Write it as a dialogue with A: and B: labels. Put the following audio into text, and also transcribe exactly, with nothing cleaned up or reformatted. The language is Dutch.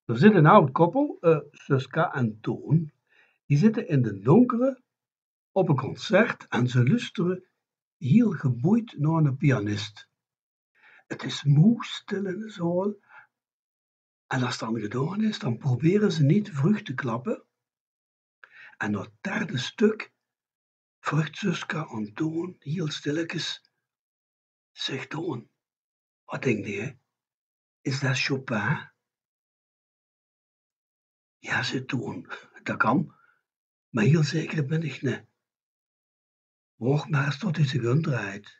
A: Er zit een oud koppel, eh, Suska en Toon. Die zitten in de donkere op een concert en ze luisteren heel geboeid naar een pianist. Het is moe stil in de zaal en als het dan gedaan is, dan proberen ze niet vlug te klappen. En na het derde stuk vraagt Suska aan Toon heel stilletjes: Zeg Toon, wat denk je? Is dat Chopin? Ja, zegt Toon, dat kan, maar heel zeker ben ik niet. Wacht maar eens tot hij zich omdraait.